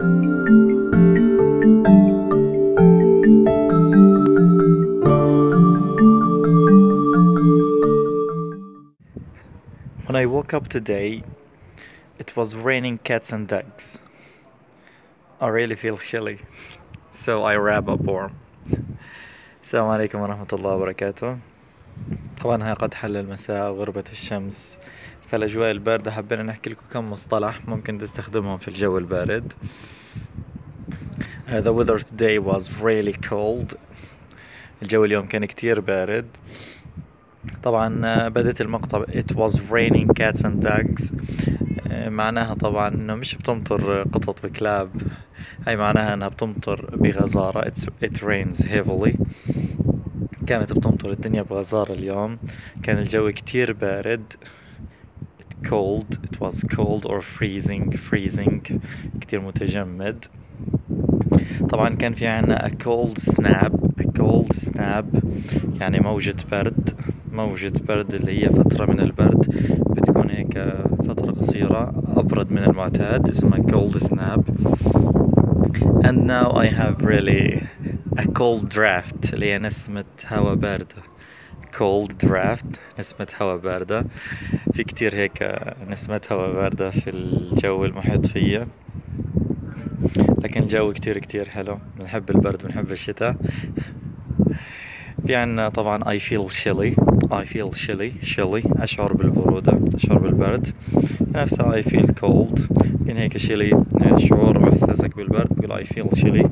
When I woke up today, it was raining cats and dogs. I really feel chilly, so I wrap up warm. السلام عليكم ورحمة الله وبركاته. طبعا هاي قد حل المساء وغربت الشمس، فالأجواء الباردة حبينا نحكي لكم كم مصطلح ممكن تستخدمهم في الجو البارد. The weather today was really cold. الجو اليوم كان كتير بارد. طبعا بدأت المقطع it was raining cats and dogs. معناها طبعا انه مش بتمطر قطط وكلاب، هاي معناها انها بتمطر بغزارة. it rains heavily. كانت بتمطر الدنيا بغزارة اليوم، كان الجو كتير بارد. it was cold or freezing كتير متجمد. طبعا كان في عنا a cold snap يعني موجة برد اللي هي فترة من البرد بتكون هيك فترة قصيرة أبرد من المعتاد، اسمها cold snap. And now I have really a cold draft اللي هي نسمة هوا باردة. cold draft نسمة هوا باردة. في كتير هيك نسمة هوا باردة في الجو المحيط فيا، لكن الجو كتير حلو. بنحب البرد بنحب الشتاء. في عنا طبعا I feel chilly أشعر بالبرودة، أشعر بالبرد. نفسها I feel cold، يعني هيك chilly شعور أو إحساسك بالبرد تقول I feel chilly.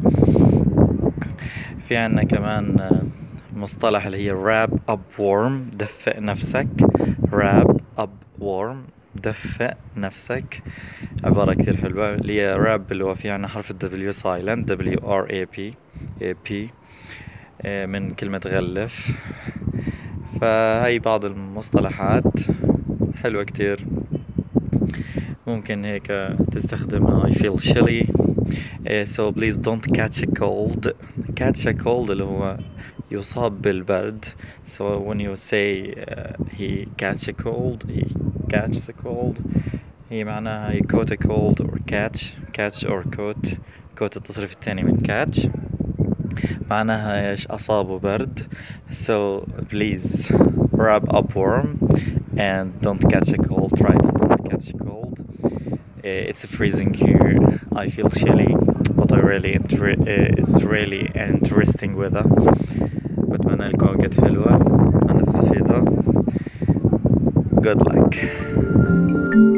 في عنا كمان مصطلح اللي هي wrap up warm دفئ نفسك. wrap up warm دفئ نفسك، عبارة كتير حلوة اللي هي wrap اللي هو في عنا حرف W silent WRAP من كلمة غلف. فهي بعض المصطلحات حلوة كتير ممكن هيك تستخدمها. I feel chilly. So please don't catch a cold. اللي هو يصاب بالبرد. So when you say he catches a cold هي معناها he caught a cold or catch or caught التصريف الثاني من catch معناها ايش؟ أصابه برد. So please wrap up warm and don't catch a cold. Try to don't catch a cold. It's freezing here. I feel chilly, but it's really an interesting weather. بتمنى لكم أوقات حلوة ونستفيدوا. Good luck.